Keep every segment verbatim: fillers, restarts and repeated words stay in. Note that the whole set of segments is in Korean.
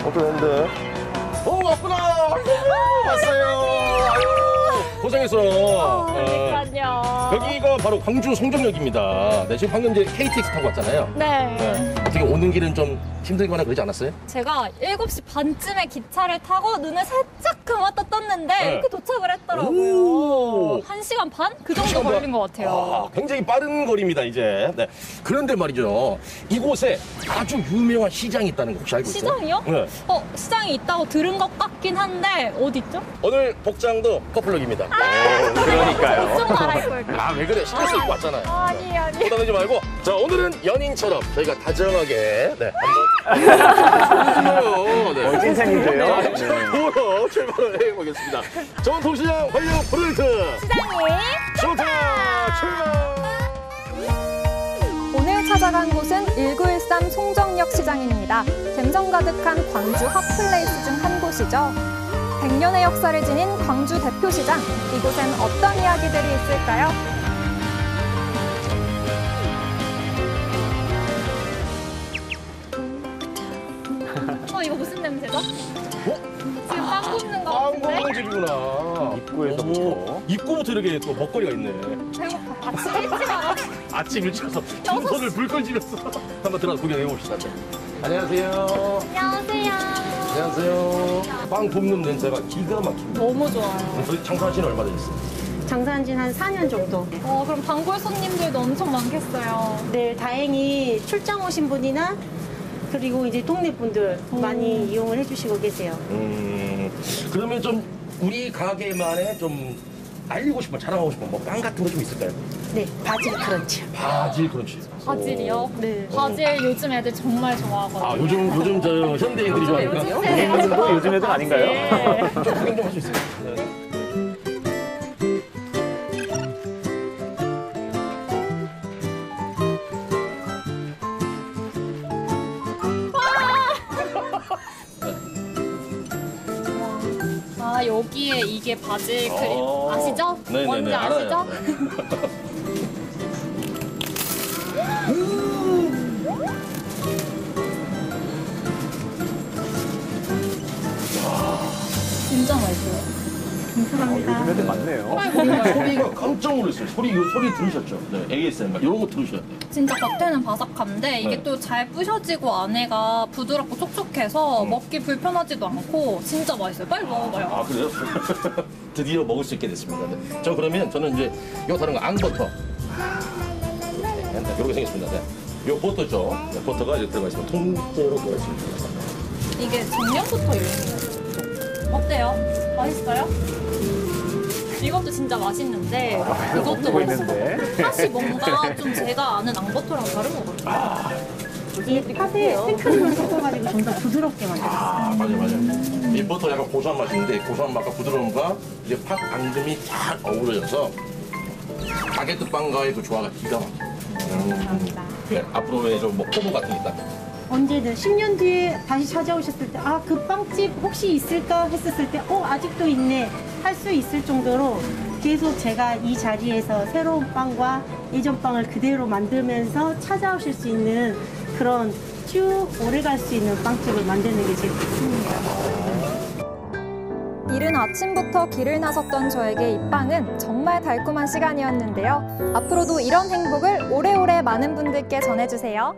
어떠는데? 오, 왔구나! 왔어요! 아유, 고생했어. 어, 그러니까요. 여기가 바로 광주 송정역입니다. 네, 지금 방금 이제 케이티엑스 타고 왔잖아요. 네. 네. 어떻게 오는 길은 좀 힘들거나 그러지 않았어요? 제가 일곱 시 반쯤에 기차를 타고 눈을 살짝 감았다 떴는데 네. 이렇게 도착을 오. 했더라고요. 한 시간 반? 그 정도 시간 반? 걸린 것 같아요. 아, 굉장히 빠른 거리입니다, 이제. 네. 그런데 말이죠. 이곳에 아주 유명한 시장이 있다는 거 혹시 알고 있어요? 시장이요? 네. 어, 시장이 있다고 들은 것 같긴 한데 어디 있죠? 오늘 복장도 커플룩입니다. 아, 그러니까요. 좀 갈아입고 올게요. 아, 왜 그래? 신경 쓰고 왔잖아요. 아니, 아니. 부담내지 말고. 자, 오늘은 연인처럼 저희가 다정하게 네, 한번 네. 어, 찐생이세요? 네, 보러 출발을 해보겠습니다. 전통시장 활력 프로젝트 시장이 좋다 출발! 오늘 찾아간 곳은 일구일삼 송정역 시장입니다. 갬성 가득한 광주 핫플레이스 중 한 곳이죠. 백 년의 역사를 지닌 광주 대표시장. 이곳엔 어떤 이야기들이 있을까요? 어, 이거 무슨 냄새죠? 어? 지금 빵 굽는 거 빵 같은데? 먹는 집이구나. 입구에서부터. 오, 입구부터 이렇게 또 먹거리가 있네. 배고파. 아침 일찍 알아. 아침 일찍 와서 손을 불 꺼지면서 한번 들어가서 구경해 봅시다. 네. 안녕하세요. 안녕하세요. 안녕하세요. 빵 굽는 냄새가 기가 막힙니다. 너무 좋아요. 저희 장사하신 지 얼마 되셨어요? 장사한 지는 한 사 년 정도. 어, 그럼 단골 손님들도 엄청 많겠어요. 네, 다행히 출장 오신 분이나 그리고 이제 동네 분들 많이 이용을 해주시고 계세요. 음, 그러면 좀 우리 가게만의 좀 알리고 싶은, 자랑하고 싶은 뭐 빵 같은 거 좀 있을까요? 네, 바질 크런치. 바질 크런치. 바질이요? 네. 바질 요즘 애들 정말 좋아하거든요. 아, 요즘, 요즘 저 현대인들이 좋아하니까. 요즘 좀 세대. 본인도 요즘 애들 아닌가요? 네. 구경 좀 할 수 있어요. 네. 아, 여기에 이게 바질 크림 어. 아시죠? 네네네, 뭔지 알아요. 아시죠? 진짜 맛있어요. 어, 요즘 애들 많네요. 소리가 깜짝 놀랐어요. 소리, 이거 소리 들으셨죠? 네, 에이에스엠알. 이런 거 들으셔야 돼요. 진짜 겉에는 바삭한데 이게 네. 또 잘 부셔지고 안에가 부드럽고 촉촉해서 음. 먹기 불편하지도 않고 진짜 맛있어요. 빨리 먹어봐요. 아, 그래요? 드디어 먹을 수 있게 됐습니다. 네. 저 그러면 저는 이제 이거 다른 거 앙버터. 이렇게, 네, 이렇게 생겼습니다. 네. 요 버터죠. 네, 버터가 이렇게 들어가 있으면 통째로 들어가 있습니다. 이게 작년부터 유행이에요. 어때요? 맛있어요? 이것도 진짜 맛있는데 이것도 먹고 맛있어. 있는데. 맛이 뭔가 좀 제가 아는 앙버터랑 다른 것 같아요. 이 팥에 생크림을 섞어가지고 좀 더 부드럽게 만들었어요. 아, 맞아요, 맞아요. 이 버터 약간 고소한 맛인데 고소한 맛과 부드러움과 이제 팥 앙금이 잘 어우러져서 바게트 빵과의 그 조화가 기가 막혀요. 감사합니다. 네, 앞으로의 좀뭐 포부 같은 게 있다면. 언제든 십 년 뒤에 다시 찾아오셨을 때, 아, 그 빵집 혹시 있을까 했었을 때, 어, 아직도 있네. 할 수 있을 정도로 계속 제가 이 자리에서 새로운 빵과 예전 빵을 그대로 만들면서 찾아오실 수 있는 그런 쭉 오래 갈 수 있는 빵집을 만드는 게 제 꿈입니다. 이른 아침부터 길을 나섰던 저에게 이 빵은 정말 달콤한 시간이었는데요. 앞으로도 이런 행복을 오래오래 많은 분들께 전해주세요.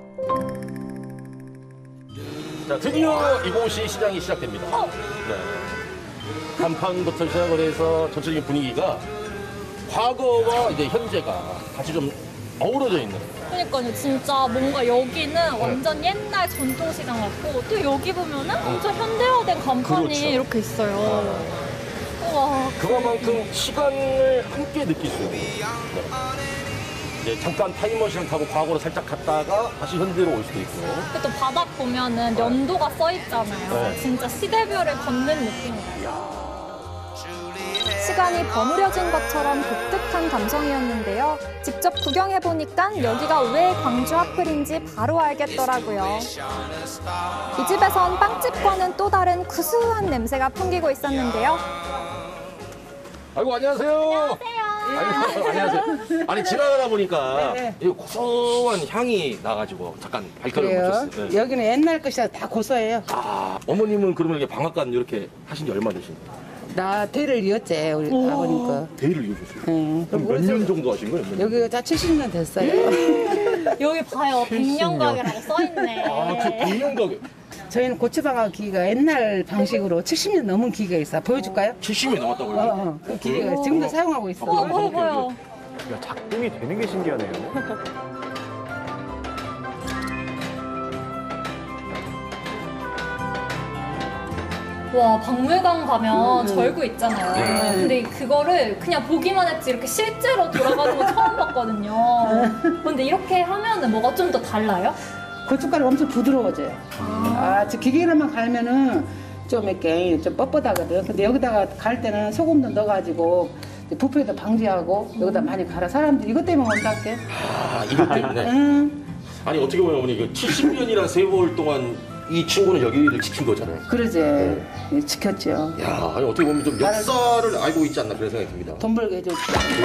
자, 드디어 이곳이 시장이 시작됩니다. 네. 간판부터 시작을 해서 전체적인 분위기가 과거와 이제 현재가 같이 좀 어우러져 있는. 그러니까요, 진짜 뭔가 여기는 완전 옛날 전통시장 같고 또 여기 보면은 엄청 현대화된 간판이 그렇죠. 이렇게 있어요. 우와. 그만큼 시간을 함께 느낄 수 있는. 네. 이제 잠깐 타임머신을 타고 과거로 살짝 갔다가 다시 현대로 올 수도 있고. 또 바닥 보면은 연도가 써 있잖아요. 네. 진짜 시대별을 걷는 느낌이에요. 시간이 버무려진 것처럼 독특한 감성이었는데요. 직접 구경해보니까 여기가 왜 광주 핫플인지 바로 알겠더라고요. 이 집에선 빵집과는 또 다른 구수한 냄새가 풍기고 있었는데요. 아이고, 안녕하세요. 안녕하세요. 아니, 안녕하세요. 아니 지나가다 보니까 이 고소한 향이 나가지고 잠깐 발걸음 그래요? 멈췄어요. 네. 여기는 옛날 것이라 다 고소해요. 아, 어머님은 그러면 이렇게 방앗간 이렇게 하신 지 얼마 되신 거예요? 나 대를 이었지, 우리 아버님 거. 대일을 이어줬어요. 응. 그럼 몇 년 정도 하신 거예요? 몇 년? 여기 다 칠십 년 됐어요. 여기 봐요. 백년 가게라고 써있네. 아, 그 백년 가게. 저희는 고추방아 기계가 옛날 방식으로 칠십 년 넘은 기계가 있어. 보여줄까요? 칠십 년이 넘었다고요? 어, 어. 그 기계가 지금도 사용하고 있어. 어, 보여 보여. 야, 작동이 되는 게 신기하네요. 와, 박물관 가면 음. 절구 있잖아요. 네. 근데 그거를 그냥 보기만 했지 이렇게 실제로 돌아가는 거 처음 봤거든요. 근데 이렇게 하면은 뭐가 좀 더 달라요? 고춧가루 엄청 부드러워져요. 아, 저 기계로만 갈면은 좀 이렇게 좀 뻣뻣하거든. 근데 여기다가 갈 때는 소금도 넣어가지고 부패도 방지하고 여기다 많이 갈아. 사람들이 이것 때문에 온다게. 아, 이것 때문에? 응, 아니, 어떻게 보면 어머니, 그 칠십 년이란 세월 동안 이 친구는 여기를 지킨 거잖아요. 그러지. 예, 지켰죠. 야, 아니, 어떻게 보면 좀 역사를 알고 있지 않나 그런 생각이 듭니다. 돈 벌게 해줬죠.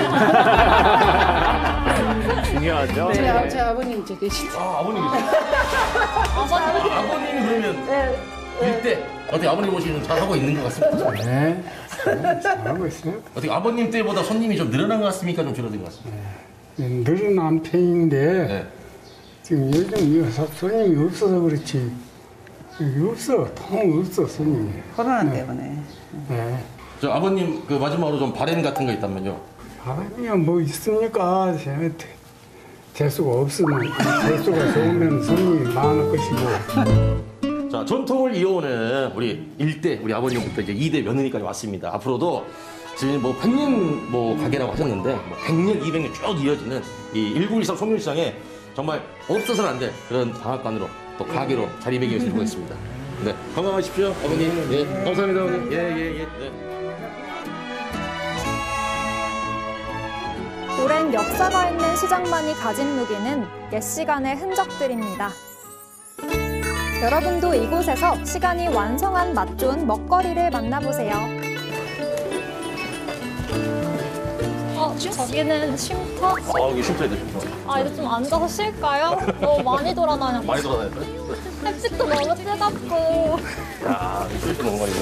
중요하죠. 저희, 네. 아, 저희 아버님 저기 계시죠. 아, 아버님이세요? 아버님? 아버님이 그러면 네. 일대 어떻게 아버님 모시기 좀 잘하고 있는 것 같습니다. 네, 잘- 잘하고 있어요. 어떻게 아버님 때보다 손님이 좀 늘어난 것 같습니까? 좀 줄어든 것 같습니까? 네, 늘어난 편인데 네. 지금 요즘 이 사- 손님이 없어서 그렇지 여기 없어, 통 없어 손님이. 코로나 때문에. 네, 저 아버님 그 마지막으로 좀 바램 같은 거 있다면요. 바람이야 뭐 있습니까? 제- 대- 대수가 없으면 대수가 좋으면 손님이 많을 것이고. 자, 전통을 이어오는 우리 일대 우리 아버님부터 이제 이대 며느리까지 왔습니다. 앞으로도 지금 뭐 백 년 뭐 가게라고 하셨는데 뭐 백 년, 이백 년 쭉 이어지는 이 일구일삼 송년시장에 정말 없어서는 안 될 그런 방앗간으로 또 가게로 자리매김했으면 좋겠습니다. 네, 건강하십시오, 아버님. 예, 감사합니다, 아버님. 예, 예, 예. 네. 오랜 역사가 있는 시장만이 가진 무기는 옛 시간의 흔적들입니다. 여러분도 이곳에서 시간이 완성한 맛 좋은 먹거리를 만나보세요. 어, 저기는 쉼터? 아, 여기 쉼터에 드십시오. 아, 이제 좀 앉아서 쉴까요? 너무 많이 돌아다녔어. 많이 돌아다녔어요? 햇빛도 너무 뜨겁고. 야, 쉴수 있는 공간이네.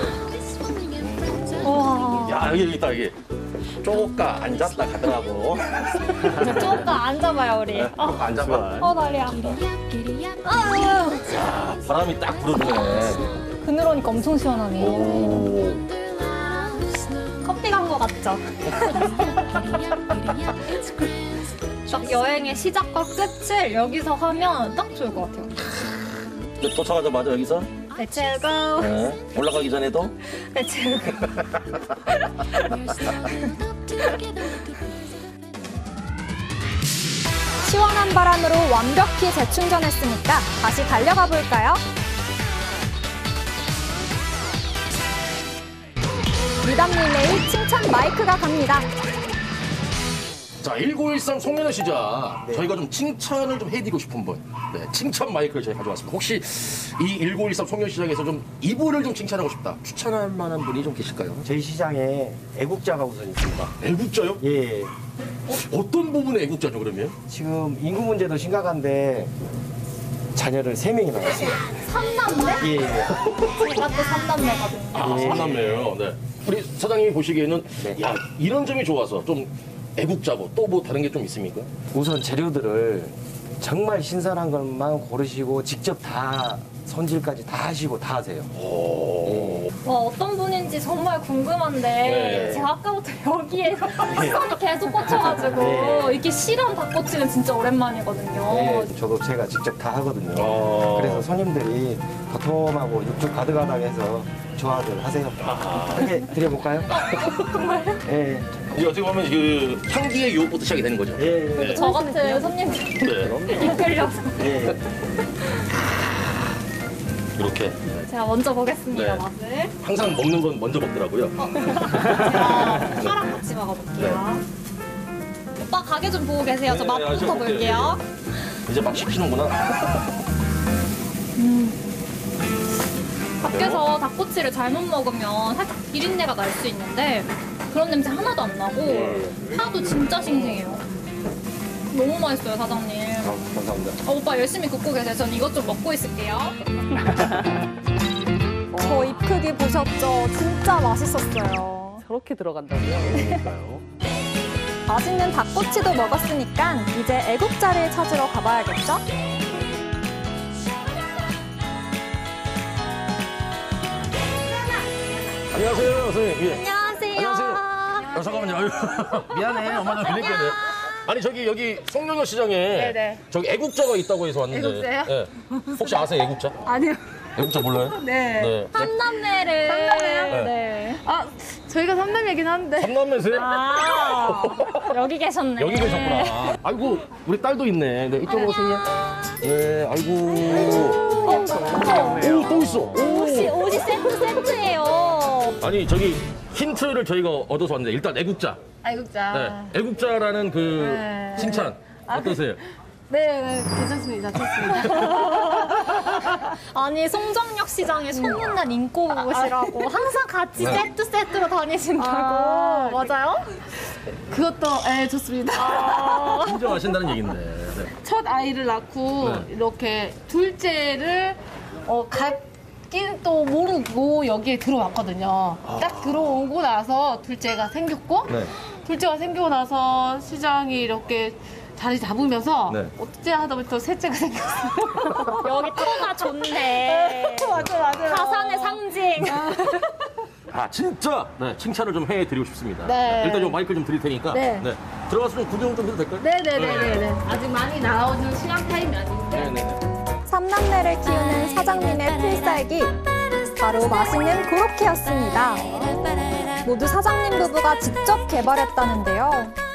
와. 야, 여기 있다, 여기. 쪼까 앉았다 가더라고. 조금 앉아봐요, 우리. 어, 앉아봐. 어 다리 아파. 아, 야, 바람이 딱 불어주네. 그늘오니까 엄청 시원하네. 오. 커피 간 거 같죠? 딱 여행의 시작과 끝을 여기서 하면 딱 좋을 것 같아요. 근데 도착하자마자 여기서 Let's go. 네. 올라가기 전에도 Let's go. 시원한 바람으로 완벽히 재충전했으니까 다시 달려가 볼까요? 미담 릴레이 칭찬 마이크가 갑니다. 자, 일구일삼 송년회 시장 저희가 좀 칭찬을 좀 해드리고 싶은 분, 네, 칭찬 마이크를 저희 가져왔습니다. 혹시 이 일구일삼 송년 시장에서 좀 이분을 좀 칭찬하고 싶다, 추천할 만한 분이 좀 계실까요? 저희 시장에 애국자가 우선 있습니다. 애국자요? 예, 어떤 부분의 애국자죠, 그러면? 지금 인구 문제도 심각한데 자녀를 세 명이 낳았습니다. 삼남매? 예, 예. 제가 또 삼남매거든요. 아, 예. 삼남매요. 네. 우리 사장님이 보시기에는 네. 야, 이런 점이 좋아서 좀 애국자고 또 뭐 다른 게 좀 있습니까? 우선 재료들을 정말 신선한 것만 고르시고 직접 다 손질까지 다 하시고 다 하세요. 오. 와, 어떤 분인지 정말 궁금한데 네. 제가 아까부터 여기에 시선이 계속 꽂혀가지고 네. 이렇게 실한 닭꼬치는 진짜 오랜만이거든요. 예, 저도 제가 직접 다 하거든요. 아. 그래서 손님들이 도톰하고 육즙 가득하다고 해서 좋아들 하세요. 이렇게 드려볼까요? 정말요? 예, 이제 어떻게 보면 그 향기의 유혹부터 시작이 되는 거죠. 예, 예. 저 같은 손님들 네. 이끌려서 예. 이렇게 제가 먼저 보겠습니다, 네. 맛을. 항상 먹는 건 먼저 먹더라고요. 제가 파랑 같이 먹어볼게요. 오빠 가게 좀 보고 계세요. 저 네, 아, 맛부터 저 볼게요. 이제 막 시키는구나. 밖에서 닭꼬치를 잘못 먹으면 살짝 비린내가 날 수 있는데 그런 냄새 하나도 안 나고 파도 진짜 싱싱해요. 너무 맛있어요, 사장님. 아, 감사합니다. 어, 오빠 열심히 굽고 계세요. 전 이것 좀 먹고 있을게요. 저 입 크기 보셨죠? 진짜 맛있었어요. 저렇게 들어간다고요? 그러니까요. 맛있는 닭꼬치도 먹었으니까 이제 애국자를 찾으러 가봐야겠죠? 안녕하세요, 선생님. 예. 안녕하세요. 안녕하세요. 아, 잠깐만요. 아유, 미안해. 엄마 좀 빌릴게. 네. 아니 저기 여기 송정역 시장에 네네. 저기 애국자가 있다고 해서 왔는데. 애국자요? 예. 혹시 아세요, 애국자? 아니요. 애국자 몰라요? 네. 네. 삼남매를. 삼남매요? 네. 아, 저희가 삼남매긴 한데. 삼남매세요? 아, 여기 계셨네. 여기 계셨구나. 아이고, 우리 딸도 있네. 네, 이쪽으로 오세요. 네, 아이고. 오, 또 있어. 오. 옷이, 옷이 세트 세트예요. 아니, 저기 힌트를 저희가 얻어서 왔는데 일단 애국자. 아이국자. 네, 애국자라는 그 네. 칭찬 어떠세요? 네, 네, 괜찮습니다. 좋습니다. 아니, 송정역 시장에 소문난 인고 옷이라고 항상 같이 네. 세트 세트로 다니신다고. 아, 맞아요? 그것도, 예, 좋습니다. 인정하신다는 얘긴데. 네. 첫 아이를 낳고 네. 이렇게 둘째를 어, 갖긴 또 모르고 여기에 들어왔거든요. 딱 들어오고 나서 둘째가 생겼고 네. 둘째가 생기고 나서 시장이 이렇게 자리 잡으면서 네. 어째 하다 보니 또 셋째가 생겼어요. 여기 터가 좋네. 맞아, 맞아요. 가산의 상징. 아 진짜 네, 칭찬을 좀 해드리고 싶습니다. 네. 일단 좀 마이크 좀 드릴 테니까 네. 들어가서 좀 구경 좀 해도 될까요? 네네네네. 아직 많이 나오는 시간 타임이 아닌데. 네네. 삼남매를 키우는 사장님의 필살기, 바로 맛있는 고로케였습니다. 모두 사장님 부부가 직접 개발했다는데요.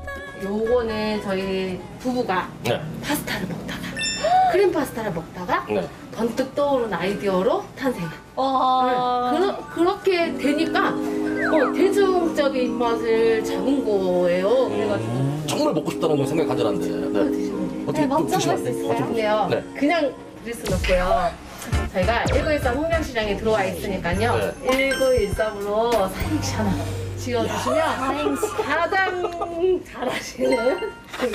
요거는 저희 부부가 네. 파스타를 먹다가 크림 파스타를 먹다가 네. 번뜩 떠오른 아이디어로 탄생. 와. 그러, 그렇게 되니까 어, 대중적인 입맛을 잡은 거예요. 그래가지고 정말 먹고 싶다는 건 생각 가져놨는데. 네. 드시면 돼요. 어떻게 네, 좀 맛좀 드시면 볼수 안 돼요? 있어요? 좀 근데요, 네. 그냥 드릴 순 없고요. 저희가 일구일삼 홍명시장에 들어와 있으니까요. 일구일삼으로 사행시 하나 지어주시면 가장 잘하시는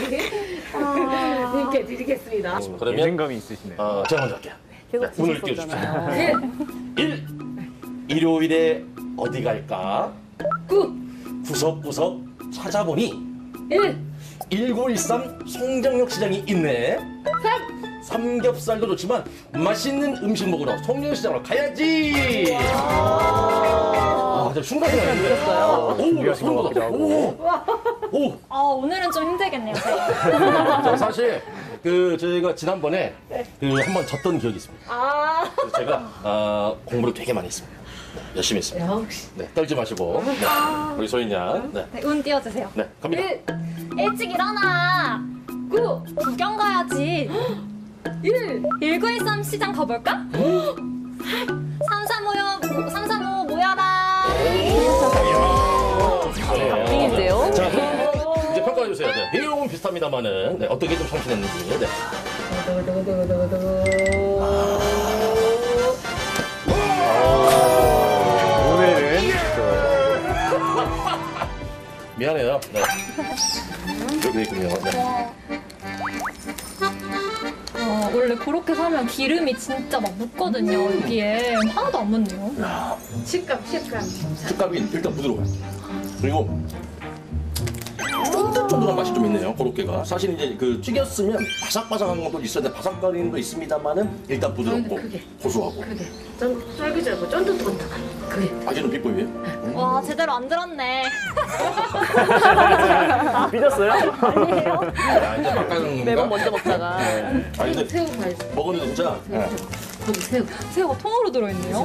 분께 드리겠습니다. 그러면 예능감이 있으시네요. 어, 제가 먼저 할게요. 계속 네, 오늘 띄워주십시오. 일. 일요일에 어디 갈까? 구. 구석구석 찾아보니 일. 일구일삼 송정역 시장이 있네. 삼. 삼겹살도 좋지만 맛있는 음식 먹으러 송정역 시장으로 가야지. 아, 진짜 흉가게 드렸어요. 오, 준비하신 것 같기도 오, 오. 아, 오늘은 좀 힘들겠네요. 제가. 자, 사실 그 저희가 지난번에 그 한번 졌던 기억이 있습니다. 아. 그래서 제가 어, 공부를 되게 많이 했습니다. 열심히 했습니다. 역시. 네, 떨지 마시고. 네, 우리 소희 양. 네, 네, 운 띄워주세요. 네, 갑니다. 일. 일찍 일어나. 구. 구경 가야지. 일. 일구일삼 시장 가볼까? 삼삼오요, 삼삼오 모여라. 네. 자, 그럼 이제 평가해 주세요. 네, 내용은 비슷합니다만은 네, 어떻게 좀 참신했는지. 네. 오늘은 미안해요. 네. 이렇게 돼 있군요. 네. 어, 원래 그렇게 사면 기름이 진짜 막 묻거든요. 여기에 하나도 안 묻네요. 식감, 식감. 식감이 일단 부드러워요. 그리고 쫀득쫀득한 맛이 좀 있네요. 고로케가. 사실 이제 그 튀겼으면 바삭바삭한 것도 있어야 돼. 바삭거리는 도 있습니다만은 일단 부드럽고 그게. 고소하고. 그게 쫀 쫄깃쫄깃 쫀득쫀득한 그게. 아주 좀 비법이에요. 와, 제대로 안 들었네. 삐졌어요? 아, 이제 막가는 매번 먼저 먹다가. 아니 근데 새우 봐야지. 먹었는데 진짜 네. 거기 새우. 새우가 통으로 들어있네요.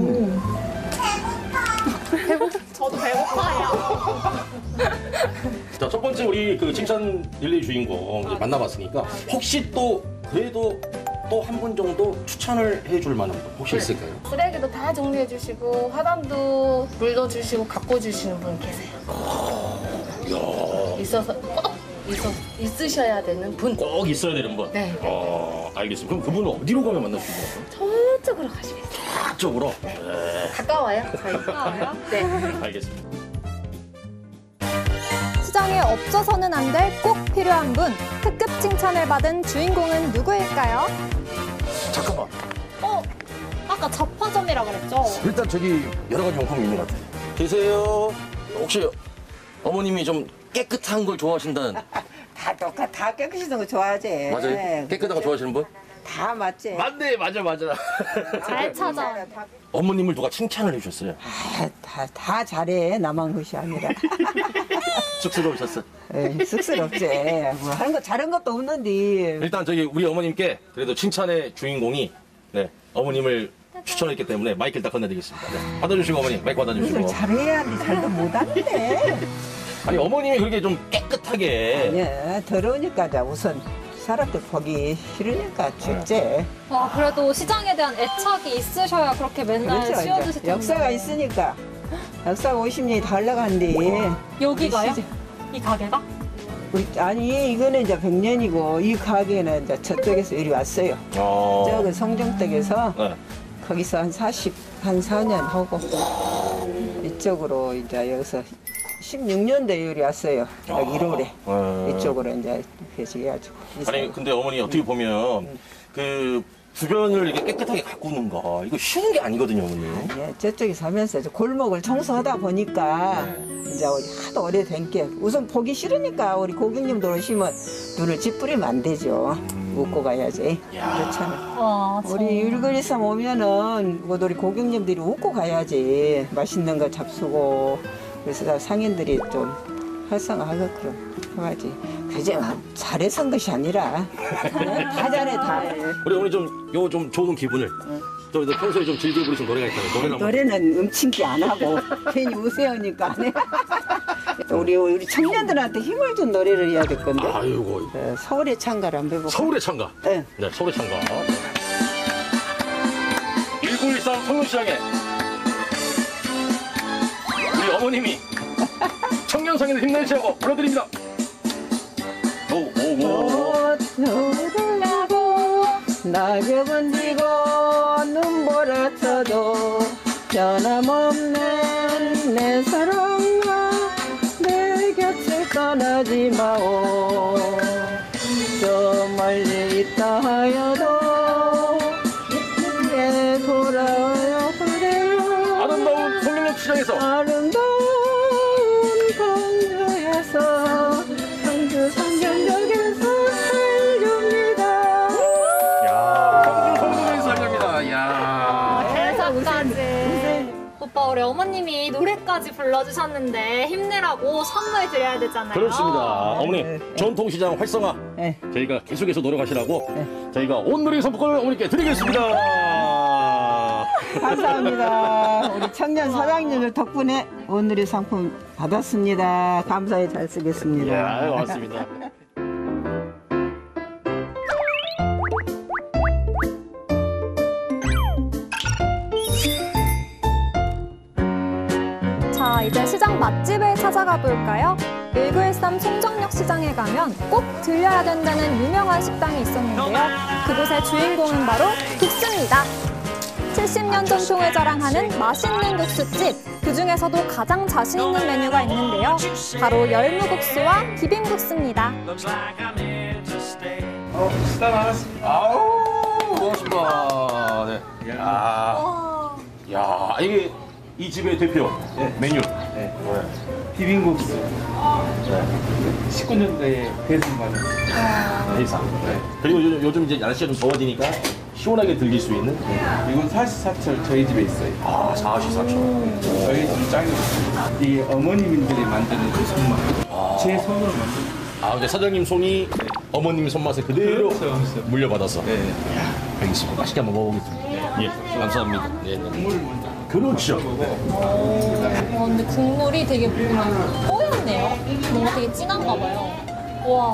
저도 배고파요. 자, 첫 번째 우리 그 칭찬 릴레이 주인공 이제 만나봤으니까 혹시 또 그래도 또 한 분 정도 추천을 해줄 만한 분 혹시 있을까요? 쓰레기도 다 정리해 주시고 화단도 물도 주시고 갖고 주시는 분 계세요. 이야, 있어서 꼭 있어 있으셔야 되는 분. 꼭 있어야 되는 분. 네. 어, 알겠습니다. 그럼 그분은 어디로 가면 만날 수 있나요? 저쪽으로 가시겠어요. 쪽으로. 네. 가까워요. 저희. 네. 알겠습니다. 시장에 없어서는 안 될 꼭 필요한 분, 특급 칭찬을 받은 주인공은 누구일까요? 잠깐만. 어? 아까 잡화점이라 그랬죠? 일단 저기 여러 가지 용품이 있는 것 같아요. 계세요? 혹시 어머님이 좀 깨끗한 걸 좋아하신다는? 다 똑같, 다 깨끗이던 거 좋아하지. 맞아요? 깨끗한 거 좋아하시는 분? 다 맞지. 맞네, 맞아, 맞아. 잘 찾아. 어머님을 누가 칭찬을 해주셨어요? 아, 다, 다 잘해. 나만 것이 아니라. 쑥스러우셨어? 에이, 쑥스럽지. 뭐 하는 거 잘한 것도 없는데. 일단 저기 우리 어머님께 그래도 칭찬의 주인공이 네, 어머님을 추천했기 때문에 마이크를 딱 건네드리겠습니다. 네, 받아주시고 어머니 마이크 받아주시고. 이걸 잘해야지. 잘도 못하는데. 아니 어머님이 그렇게 좀 깨끗하게. 예, 더러우니까 자, 우선 사람들 보기 싫으니까 죽지. 와, 그래도 시장에 대한 애착이 있으셔야 그렇게 맨날 그렇죠. 치워주실 이제 텐데. 역사가 있으니까. 역사가 오십 년이 다 흘러간디. 여기가요? 시장- 이 가게가? 우리, 아니, 이거는 이제 백 년이고, 이 가게는 이제 저쪽에서 이리 왔어요. 어. 저기 성정댁에서 네. 거기서 한 사십, 한 사 년 하고, 이쪽으로 이제 여기서 십육 년도에 이리 왔어요. 여기 일월에. 어. 이쪽으로 이제 회식해가지고. 아니 근데 어머니 어떻게 보면 그 주변을 이렇게 깨끗하게 가꾸는 거 이거 쉬운 게 아니거든요, 어머니. 예, 저쪽에 사면서 이제 골목을 청소하다 보니까 이제 우리 하도 오래된 게 우선 보기 싫으니까 우리 고객님들 오시면 눈을 찌푸리면 안 되죠. 웃고 가야지. 그렇잖아. 와, 저... 우리 율거리쌈 오면은 뭐 우리 고객님들이 웃고 가야지. 맛있는 거 잡수고 그래서 다 상인들이 좀 활성화하게끔 해야지. 그저 잘해서 한 것이 아니라 다 잘해 다. 우리 어머니 좀 요 좀 좋은 기분을 좀 평소에 좀 즐겨 부르신 노래가 있다면 노래를 한번. 노래는 음침기 안 하고 괜히 우세우니까 안 해. 우리 우리 청년들한테 힘을 준 노래를 해야 될 건데. 아이고. 어, 서울의 창가를 한번 해볼까? 서울의 창가. 네. 네, 서울의 창가. 일구일삼 청년시장에 우리 어머님이 청년 상인을 힘내시라고 불러드립니다. 오, 오, 오. 꽃을 하고 낙엽은 지고 눈보라 쳐도 변함없는 내 사랑아 내 곁을 떠나지 마오. 저 멀리 있다 하여도 내 돌아와야 그래요. 아름다운 송영역 시장에서 아름다운 광주에서 광주 상경역에서 살줍니다. 야, 광주 성동에서 살갑니다. 야. 대사까지. 오빠, 우리 어머님이 노래까지 불러주셨는데 힘내라고 선물 드려야 되잖아요. 그렇습니다. 어머니 네. 전통시장 활성화 네. 저희가 계속해서 노력하시라고 네. 저희가 온누리 상품권을 어머니께 드리겠습니다. 감사합니다. 우리 청년 사장님들 덕분에 오늘의 상품 받았습니다. 감사히 잘 쓰겠습니다. 예, 아유, 고맙습니다. 자, 이제 시장 맛집을 찾아가 볼까요? 일구일삼 송정역 시장에 가면 꼭 들려야 된다는 유명한 식당이 있었는데요. 그곳의 주인공은 바로 국수입니다. 칠십 년 전통을 자랑하는 맛있는 국수집. 그중에서도 가장 자신 있는 메뉴가 있는데요. 바로 열무국수와 비빔국수입니다. 어, 식사 나왔습니다. 아우, 고맙습니다. 네. 야, 야, 이게 이 집의 대표 메뉴. 네. 비빔국수. 네. 십구 년도에 배송받은 대상. 네. 그리고 요즘, 요즘 이제 날씨가 좀 더워지니까 시원하게 들릴 수 있는. 이건 사시사철 저희 집에 있어요. 아, 사시사철. 저희 좀 짱이었어요. 이 어머님들이 만드는 그 손맛. 아. 제 손으로 만든. 아, 근데 사장님 손이 네. 어머님 손맛에 그대로 그렇죠, 그렇죠. 물려받아서. 네. 이야, 알겠습니다. 맛있게 한번 먹어보겠습니다. 예, 감사합니다. 네, 네. 국물을 먼저. 그렇죠. 어, 근데 국물이 되게 뭔가 뽀얗네요. 뭔가 되게 진한가 봐요. 와.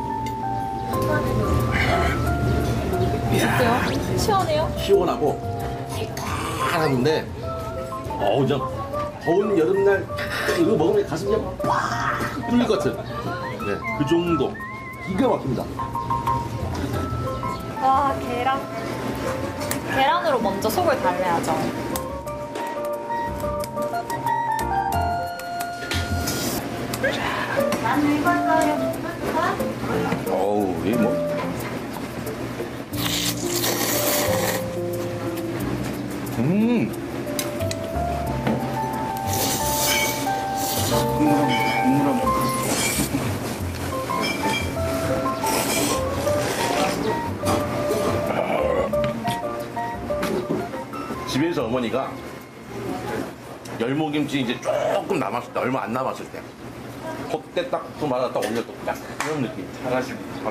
어때요? 시원해요? 시원하고 달달한데 어우 좀 더운 여름날 이거 먹으면 가슴이 그냥 꽉 뚫릴 것 같은 네, 그 정도 기가 막힙니다. 와, 계란. 계란으로 먼저 속을 달래야죠. 어우, 이 뭐. 음. 국물 한번 집에서 어머니가 열무김치 이제 조금 남았을 때, 얼마 안 남았을 때, 그때 딱 그 말아 딱 올려 딱 그런 느낌. 잘하십니다.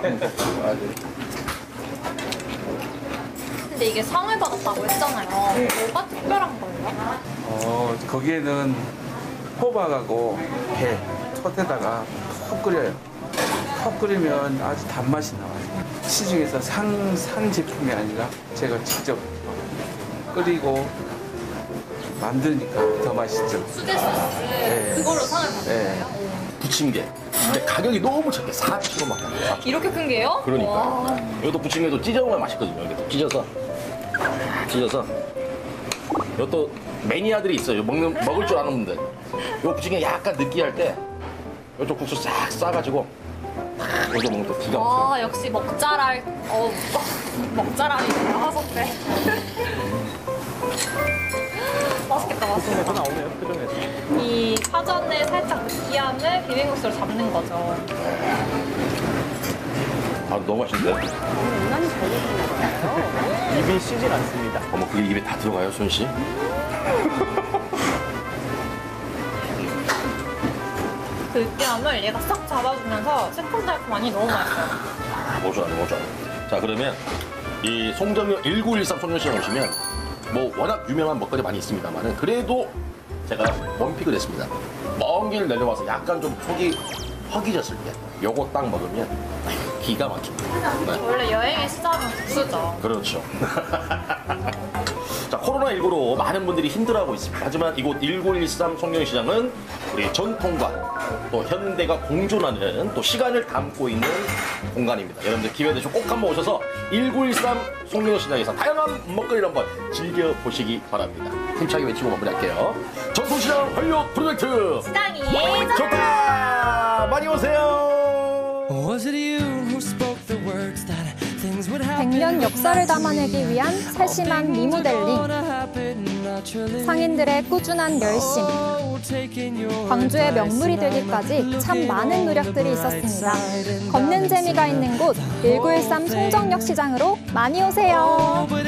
근데 이게 상을 받았다고 했잖아요. 뭐가 특별한 거예요? 어, 거기에는 호박하고 배, 톳에다가 푹 끓여요. 푹 끓이면 아주 단맛이 나와요. 시중에서 상, 상 제품이 아니라 제가 직접 끓이고 만드니까 더 맛있죠. 수제 소스 네. 그걸로 상을 받은 네. 거예요? 부침개. 근데 가격이 너무 작게 사천 원밖에 안 돼요. 이렇게 큰 게요? 그러니까. 와. 이것도 부침개도 찢어 먹으면 맛있거든요. 이렇게 찢어서. 찢어서. 이것도 매니아들이 있어요. 먹는, 먹을 줄 아는 분들. 요 부침개 약간 느끼할 때, 이쪽 국수 싹 싸가지고, 탁 여기서 먹으면 또 기가 막혀요. 와 역시 먹자랄 어 먹자랄이네요 하소때. 맛있겠다 맛있겠다. 나오네요, 표정에서. 이 파전의 살짝 느끼함을 비빔국수로 잡는 거죠. 아, 너무 맛있는데? 입이 쉬질 않습니다. 어머, 그게 입에 다 들어가요, 손 씨? 그 느끼함을 얘가 싹 잡아주면서 새콤달콤하니 너무 맛있어요. 뭐죠, 아니, 뭐죠, 아니. 자, 그러면 이 송정역 일구일삼 송정시장 오시면 뭐 워낙 유명한 먹거리 많이 있습니다만은 그래도 제가 원픽을 했습니다. 먼 길 내려와서 약간 좀 속이 허기졌을 때 요거 딱 먹으면 기가 막힙니다. 네. 원래 여행의 시작은 국수죠. 그렇죠. 자, 코로나십구로 많은 분들이 힘들어하고 있습니다. 하지만 이곳 일구일삼 송정시장은 우리 전통과 또 현대가 공존하는 또 시간을 담고 있는 공간입니다. 여러분들 기회 되시면 꼭 한번 오셔서 일구일삼 송정시장에서 다양한 먹거리를 한번 즐겨보시기 바랍니다. 힘차게 외치고 마무리할게요. 전통시장 활력 프로젝트! 시장이 좋다! 많이 오세요! 백 년 역사를 담아내기 위한 세심한 리모델링, 상인들의 꾸준한 열심, 광주의 명물이 되기까지 참 많은 노력들이 있었습니다. 걷는 재미가 있는 곳 일구일삼 송정역 시장으로 많이 오세요.